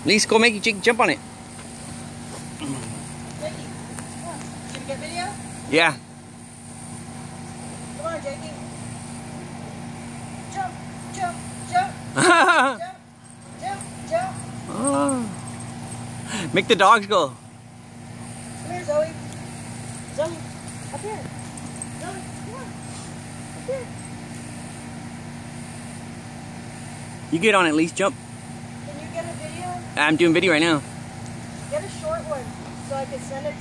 Lise, go make Jakey jump on it. Jakey, come on. Should we get video? Yeah. Come on, Jakey. Jump, jump, jump. Jump, jump, jump. Oh. Make the dogs go. Come here, Zoe. Zoe, up here. Zoe, come on. Up here. You get on it, Lise, jump. Can you get a video? I'm doing video right now. Get a short one so I can send it.